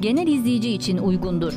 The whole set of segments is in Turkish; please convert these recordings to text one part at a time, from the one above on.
genel izleyici için uygundur.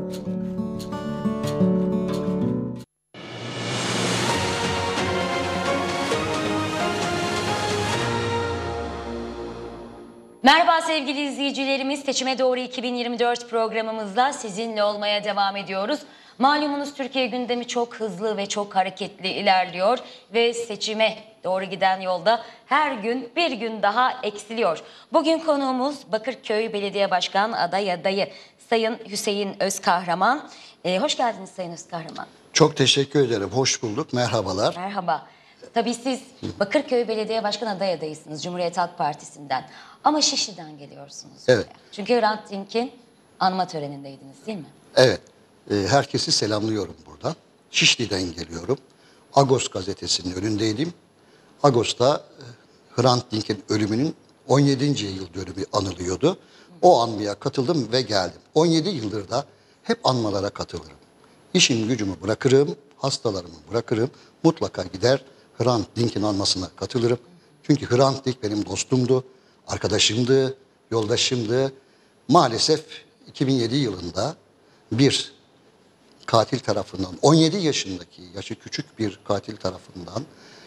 Merhaba sevgili izleyicilerimiz, Seçime Doğru 2024 programımızla sizinle olmaya devam ediyoruz. Malumunuz Türkiye gündemi çok hızlı ve çok hareketli ilerliyor ve seçime doğru giden yolda her gün bir gün daha eksiliyor. Bugün konuğumuz Bakırköy Belediye Başkan adayı Sayın Hüseyin Özkahraman. Hoş geldiniz Sayın Özkahraman. Çok teşekkür ederim, hoş bulduk, merhabalar. Merhaba. Tabii siz Bakırköy Belediye Başkan adayısınız Cumhuriyet Halk Partisi'nden. Ama Şişli'den geliyorsunuz. Evet. Buraya. Çünkü Hrant Dink'in anma törenindeydiniz değil mi? Evet, herkesi selamlıyorum buradan. Şişli'den geliyorum. Agos gazetesinin önündeydim. Agos'ta Hrant Dink'in ölümünün 17. yıl dönümü anılıyordu. O anmaya katıldım ve geldim. 17 yıldır da hep anmalara katılırım. İşim gücümü bırakırım, hastalarımı bırakırım. Mutlaka gider Hrant Dink'in anmasına katılırım. Çünkü Hrant Dink benim dostumdu, arkadaşımdı, yoldaşımdı. Maalesef 2007 yılında bir katil tarafından, 17 yaşındaki, yaşı küçük bir katil tarafından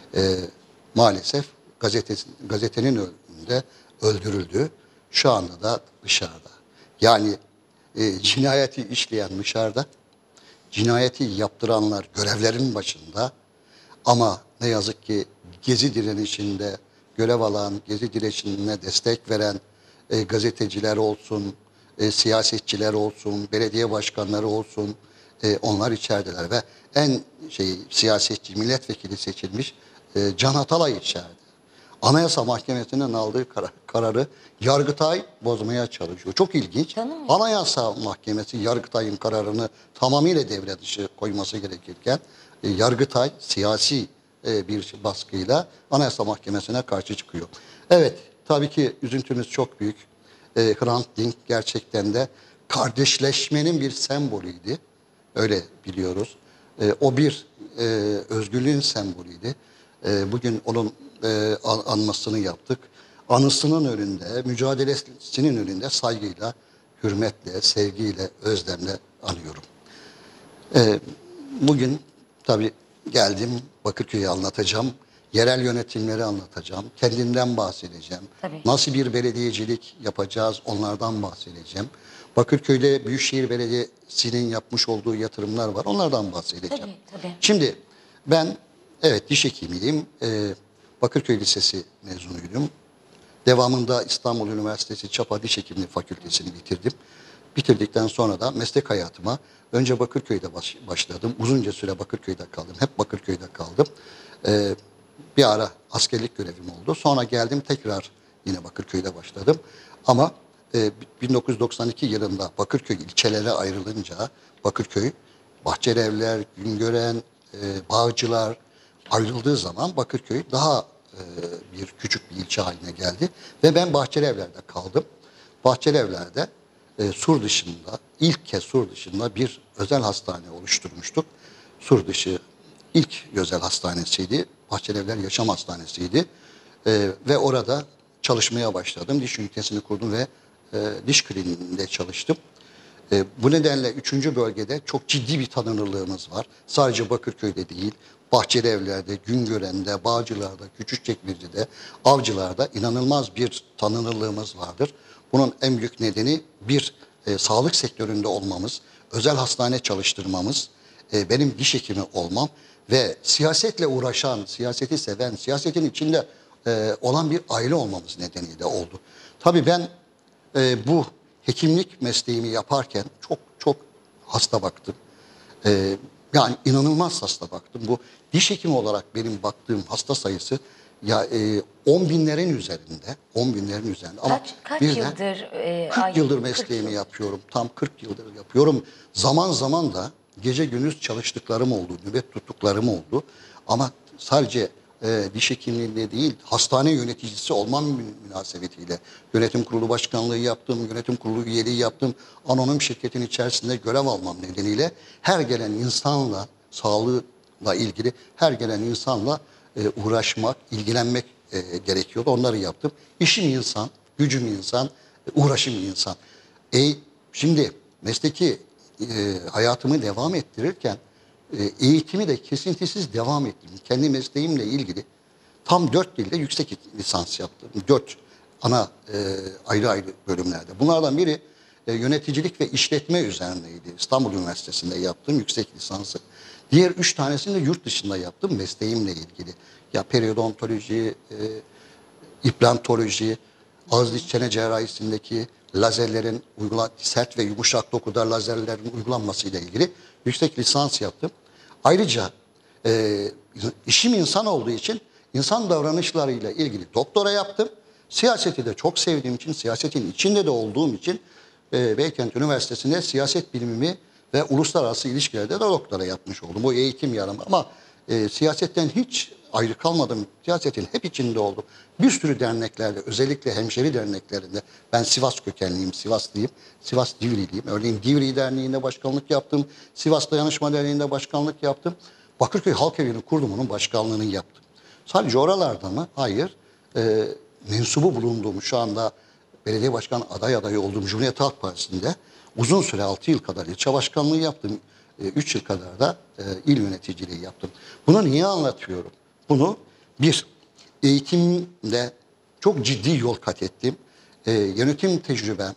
maalesef gazetenin önünde öldürüldü. Şu anda da dışarıda. Yani cinayeti işleyen dışarıda, cinayeti yaptıranlar görevlerin başında, ama ne yazık ki Gezi direnişinde görev alan, Gezi direnişine destek veren gazeteciler olsun, siyasetçiler olsun, belediye başkanları olsun, onlar içerideler ve en siyasetçi, milletvekili seçilmiş Can Atalay içeride. Anayasa Mahkemesi'nin aldığı kararı Yargıtay bozmaya çalışıyor. Çok ilginç. Anayasa Mahkemesi Yargıtay'ın kararını tamamıyla devre dışı koyması gerekirken Yargıtay siyasi bir baskıyla Anayasa Mahkemesi'ne karşı çıkıyor. Evet, tabii ki üzüntümüz çok büyük. Hrant Dink gerçekten de kardeşleşmenin bir sembolüydü. Öyle biliyoruz. O bir özgürlüğün sembolüydü. Bugün onun anmasını yaptık. Anısının önünde, mücadelesinin önünde saygıyla, hürmetle, sevgiyle, özlemle anıyorum. Bugün tabii geldim, Bakırköy'ü anlatacağım. Yerel yönetimleri anlatacağım. Kendimden bahsedeceğim. Tabii. Nasıl bir belediyecilik yapacağız, onlardan bahsedeceğim. Bakırköy'de Büyükşehir Belediyesi'nin yapmış olduğu yatırımlar var. Onlardan bahsedeceğim. Tabii. Şimdi ben diş hekimiyim. Bakırköy Lisesi mezunuydum. Devamında İstanbul Üniversitesi Çapa Diş Hekimliği Fakültesini bitirdim. Bitirdikten sonra da meslek hayatıma önce Bakırköy'de başladım. Uzunca süre Bakırköy'de kaldım. Hep Bakırköy'de kaldım. Bir ara askerlik görevim oldu. Sonra geldim tekrar yine Bakırköy'de başladım. Ama 1992 yılında Bakırköy ilçelere ayrılınca Bakırköy, Bahçelievler, Güngören, Bağcılar ayrıldığı zaman Bakırköy daha bir küçük bir ilçe haline geldi. Ve ben Bahçelievler'de kaldım. Bahçelievler'de Sur dışında, ilk kez Sur dışında bir özel hastane oluşturmuştuk. Sur dışı ilk özel hastanesiydi. Bahçelievler Yaşam Hastanesi'ydi. Ve orada çalışmaya başladım. Diş ünitesini kurdum ve diş kliniğinde çalıştım. Bu nedenle 3. bölgede çok ciddi bir tanınırlığımız var. Sadece Bakırköy'de değil, Bahçelievler'de, Güngören'de, Bağcılar'da, Küçükçekmece'de, Avcılar'da inanılmaz bir tanınırlığımız vardır. Bunun en büyük nedeni sağlık sektöründe olmamız, özel hastane çalıştırmamız, benim diş hekimi olmam ve siyasetle uğraşan, siyaseti seven, siyasetin içinde olan bir aile olmamız nedeniyle oldu. Tabii ben bu hekimlik mesleğimi yaparken çok hasta baktım. Yani inanılmaz hasta baktım. Bu diş hekimi olarak benim baktığım hasta sayısı 10 binlerin üzerinde. 10 binlerin üzerinde. Ama kaç yıldır? 40 yıldır mesleğimi yapıyorum. Tam 40 yıldır yapıyorum. Zaman zaman da gece gündüz çalıştıklarım oldu. Nöbet tuttuklarım oldu. Ama sadece diş hekimliğinde değil, hastane yöneticisi olmam münasebetiyle yönetim kurulu başkanlığı yaptım, yönetim kurulu üyeliği yaptım. Anonim şirketin içerisinde görev almam nedeniyle her gelen insanla, sağlığıyla ilgili her gelen insanla uğraşmak, ilgilenmek gerekiyordu. Onları yaptım. İşim insan, gücüm insan, uğraşım insan. Şimdi mesleki hayatımı devam ettirirken eğitimi de kesintisiz devam ettim. Kendi mesleğimle ilgili tam 4 dilde yüksek lisans yaptım. 4 ana ayrı ayrı bölümlerde. Bunlardan biri yöneticilik ve işletme üzerineydi. İstanbul Üniversitesi'nde yaptım yüksek lisansı. Diğer 3 tanesini de yurt dışında yaptım mesleğimle ilgili. Ya periodontoloji, implantoloji, ağız diş çene cerrahisindeki lazerlerin sert ve yumuşak dokuda lazerlerin uygulanmasıyla ilgili yüksek lisans yaptım. Ayrıca işim insan olduğu için insan davranışlarıyla ilgili doktora yaptım. Siyaseti de çok sevdiğim için, siyasetin içinde de olduğum için Beykent Üniversitesi'nde siyaset bilimimi ve uluslararası ilişkilerde de doktora yapmış oldum. O eğitim yarımı ama siyasetten hiç ayrı kalmadım. Siyasetin hep içinde oldum. Bir sürü derneklerde, özellikle hemşeri derneklerinde, ben Sivas kökenliyim, Sivaslıyım, Sivas Divriliyim. Örneğin Divri Derneği'nde başkanlık yaptım, Sivas Dayanışma Derneği'nde başkanlık yaptım. Bakırköy Halk Evi'ni kurdum, onun başkanlığını yaptım. Sadece oralarda mı? Hayır. Mensubu bulunduğum, şu anda belediye başkan adayı olduğum Cumhuriyet Halk Partisi'nde uzun süre 6 yıl kadar ilçe başkanlığı yaptım. 3 yıl kadar da il yöneticiliği yaptım. Bunu niye anlatıyorum? Bunu bir, eğitimde çok ciddi yol kat ettim. Yönetim tecrübem,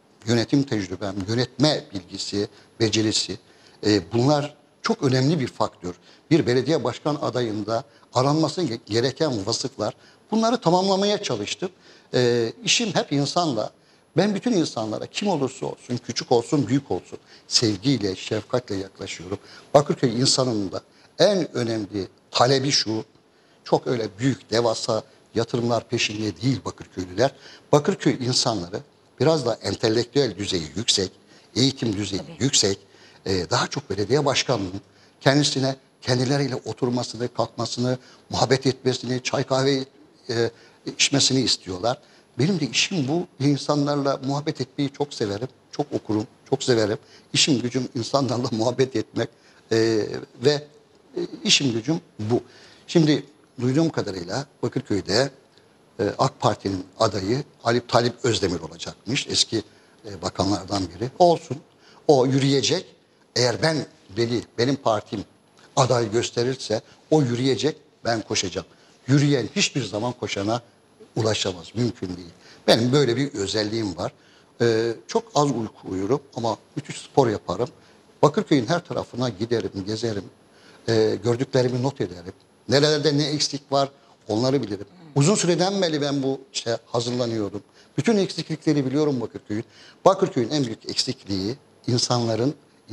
yönetme bilgisi, becerisi, bunlar çok önemli bir faktör. Bir belediye başkan adayında aranması gereken vasıflar, bunları tamamlamaya çalıştım. İşim hep insanla. Ben bütün insanlara kim olursa olsun, küçük olsun, büyük olsun, sevgiyle, şefkatle yaklaşıyorum. Bakırköy insanının da en önemli talebi şu, çok öyle büyük, devasa yatırımlar peşinde değil Bakırköylüler. Bakırköy insanları biraz da entelektüel düzeyi yüksek, eğitim düzeyi yüksek, daha çok belediye başkanının kendisine kendileriyle oturmasını, kalkmasını, muhabbet etmesini, çay kahve içmesini istiyorlar. Benim de işim bu. İnsanlarla muhabbet etmeyi çok severim. Çok okurum, çok severim. İşim gücüm insanlarla muhabbet etmek ve işim gücüm bu. Şimdi duyduğum kadarıyla Bakırköy'de AK Parti'nin adayı Ali Talip Özdemir olacakmış. Eski bakanlardan biri. Olsun. O yürüyecek. Eğer benim partim aday gösterirse o yürüyecek, ben koşacağım. Yürüyen hiçbir zaman koşana ulaşamaz. Mümkün değil. Benim böyle bir özelliğim var. Çok az uyku uyurum ama müthiş spor yaparım. Bakırköy'ün her tarafına giderim, gezerim. Gördüklerimi not ederim. Nerelerde ne eksik var onları bilirim. Uzun süreden beri ben bu işe hazırlanıyordum. Bütün eksiklikleri biliyorum Bakırköy'ün. Bakırköy'ün en büyük eksikliği insanların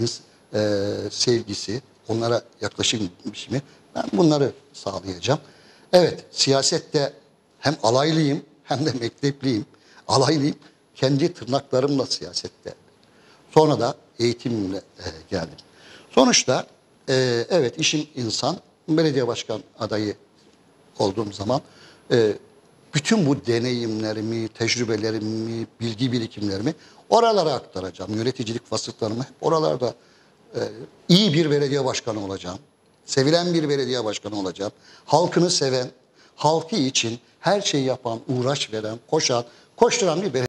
sevgisi, onlara yaklaşım biçimi. Ben bunları sağlayacağım. Evet, siyasette hem alaylıyım hem de mektepliyim. Alaylıyım, kendi tırnaklarımla siyasette. Sonra da eğitimimle geldim. Sonuçta evet işim insan. Belediye başkan adayı olduğum zaman bütün bu deneyimlerimi, tecrübelerimi, bilgi birikimlerimi oralara aktaracağım. Yöneticilik vasıflarımı hep oralarda iyi bir belediye başkanı olacağım. Sevilen bir belediye başkanı olacağım. Halkını seven, halkı için her şeyi yapan, uğraş veren, koşan, koşturan bir belediye